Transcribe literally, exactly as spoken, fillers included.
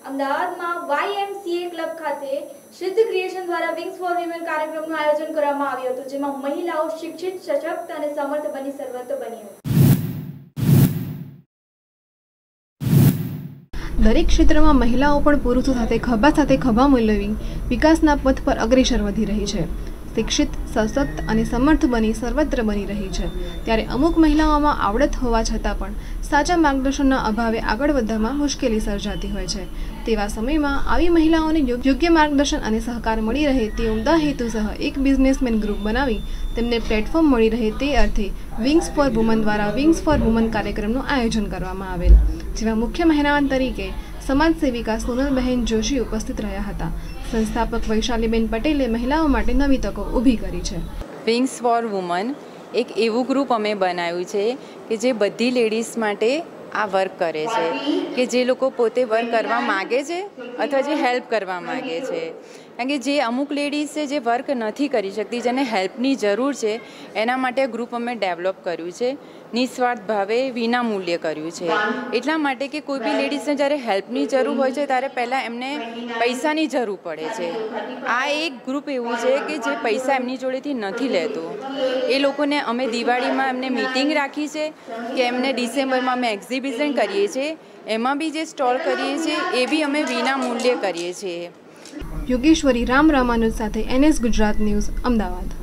અમદાવાદમાં YMCA club ખાતે સિદ્ધ ક્રિએશન દ્વારા વિંગ્સ ફોર વિમેન કાર્યક્રમનું આયોજન કરવામાં આવ્યું હતું, જેમાં મહિલાઓ શિક્ષિત, સશક્ત અને સમર્થ બની સર્વત્ર બની હતી। દરેક ક્ષેત્રમાં મહિલાઓ પણ પુરુષો સાથે ખભા સાથે ખભા મિલાવી વિકાસના પથ પર અગ્રેસર વધી રહી છે। શિક્ષિત, સશક્ત અને સમર્થ બની સર્વત્ર બની રહી છે। ત્યારે અમુક મહિલાઓમાં આવડત હોવા છતાં પણ સાચા માર્ગદર્શનના અભાવે આગળ વધવામાં મુશ્કેલી સર્જાતી હોય છે। તેવા સમયમાં આવી મહિલાઓને યોગ્ય માર્ગદર્શન અને સહકાર મળી રહે તે ઉમદા હેતુસહ એક બિઝનેસમેન ગ્રુપ બનાવી તેમને પ્લેટફોર્મ મળી રહે તે અર્થે વિંગ્સ ફોર વુમન દ્વારા વિંગ્સ ફોર વુમન કાર્યક્રમનું આયોજન કરવામાં આવેલ, જેમાં મુખ્ય મહેમાન તરીકે સમાજ સેવિકા સોનલબહેન જોશી ઉપસ્થિત રહ્યા હતા। સંસ્થાપક વૈશાલીબેન પટેલે મહિલાઓ માટે નવી તકો ઊભી કરી છે। વિંગ્સ ફોર વુમન એક એવું ગ્રુપ અમે બનાવ્યું છે કે જે બધી લેડીઝ માટે આ વર્ક કરે છે, કે જે લોકો પોતે વર્ક કરવા માગે છે અથવા જે હેલ્પ કરવા માગે છે। કારણ કે જે અમુક લેડીઝ છે જે વર્ક નથી કરી શકતી, જેને હેલ્પની જરૂર છે, એના માટે ગ્રુપ અમે ડેવલપ કર્યું છે। નિસ્વાર્થ ભાવે વિના મૂલ્યે કર્યું છે, એટલા માટે કે કોઈ બી લેડીઝને જ્યારે હેલ્પની જરૂર હોય છે ત્યારે પહેલાં એમને પૈસાની જરૂર પડે છે। આ એક ગ્રુપ એવું છે કે જે પૈસા એમની જોડેથી નથી લેતું। એ લોકોને અમે દિવાળીમાં એમને મીટિંગ રાખી છે કે એમને ડિસેમ્બરમાં અમે એક્ઝિબિશન કરીએ છીએ, એમાં બી જે સ્ટોલ કરીએ છીએ એ બી અમે વિના મૂલ્યે કરીએ છીએ। યોગેશ્વરી રામ રામાનુજ સાથે એનએસ ગુજરાત ન્યૂઝ, અમદાવાદ।